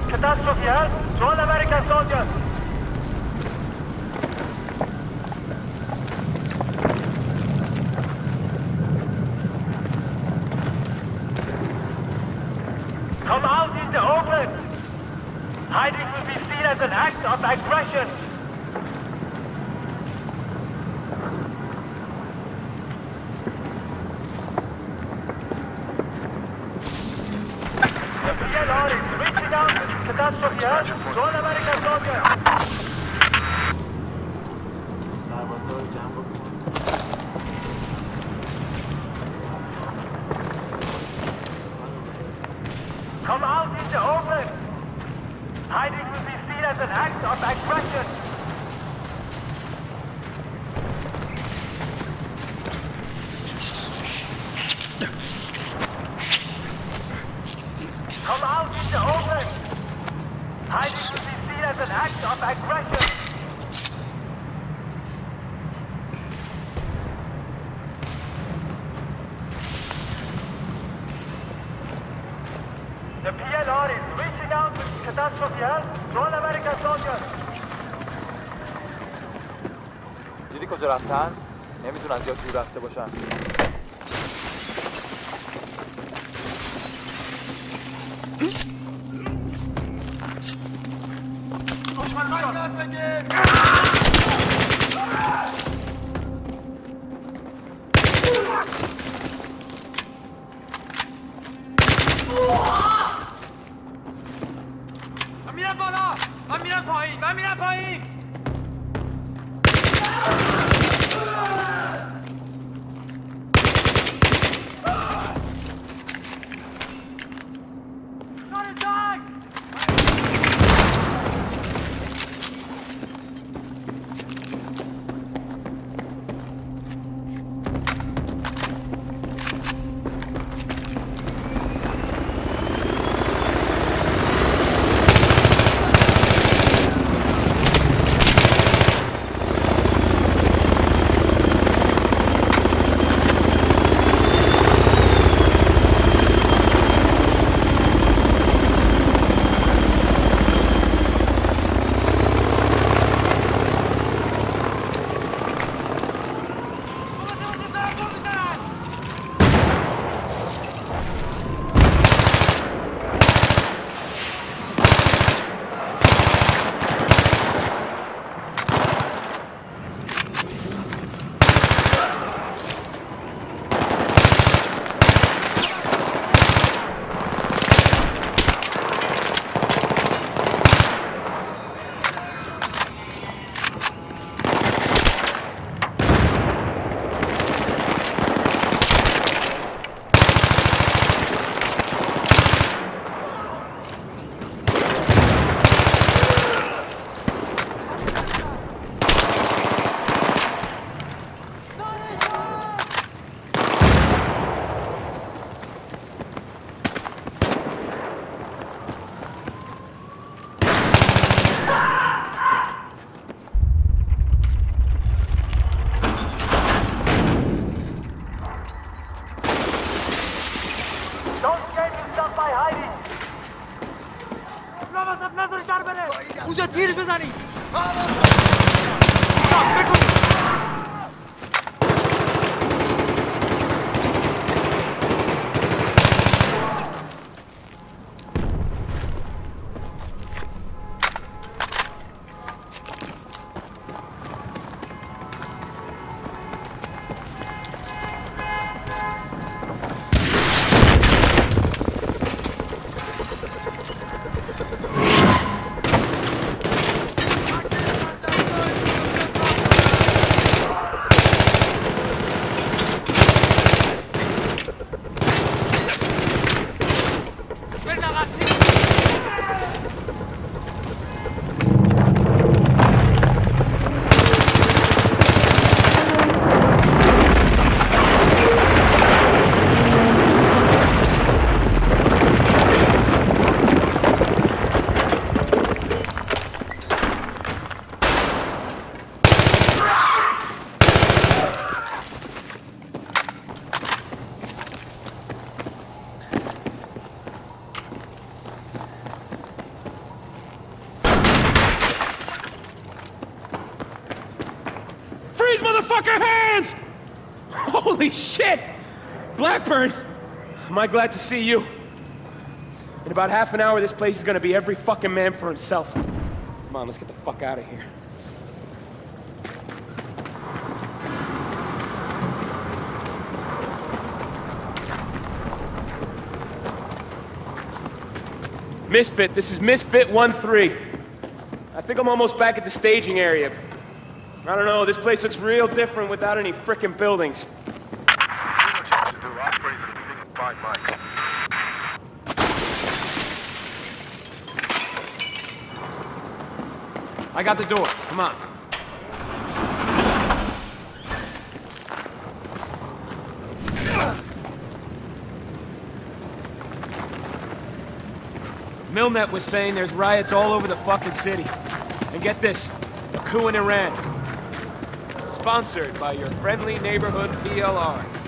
کاتاستروفی هست؟ سوال امریکن سولجر. Come out in the open. Hiding will be seen as an act of aggression. The PLR is reaching out. Catastrophe here. All American soldiers. Come out in the open. Hiding will be seen as an act of aggression. Come out in the open. Hiding will be seen as an act of aggression. The PLR is reaching out with catastrophe help to all American soldiers. دیدی کجا رفتن؟ نمیتونن زیاد دور رفته باشن. من میرم پایین. these motherfucker hands! Holy shit! Blackburn! Am I glad to see you? In about half an hour, this place is gonna be every fucking man for himself. Come on, let's get the fuck out of here. Misfit, this is Misfit 1-3. I think I'm almost back at the staging area. I don't know, this place looks real different without any frickin' buildings. I got the door, come on. Milnet was saying there's riots all over the fucking city. And get this, a coup in Iran. Sponsored by your friendly neighborhood PLR.